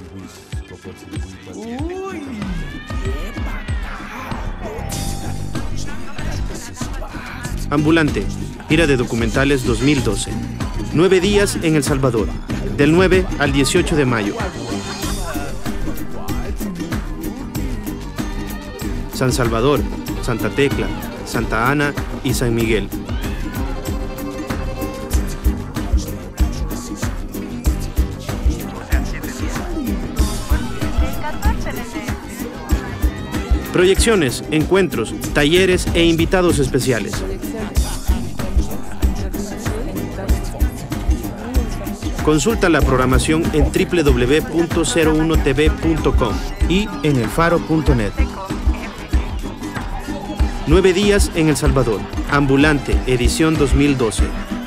Ambulante, gira de documentales 2012. 9 días en El Salvador, del 9 al 18 de mayo. San Salvador, Santa Tecla, Santa Ana y San Miguel. Proyecciones, encuentros, talleres e invitados especiales. Consulta la programación en www.01tv.com y en elfaro.net. 9 días en El Salvador. Ambulante, edición 2012.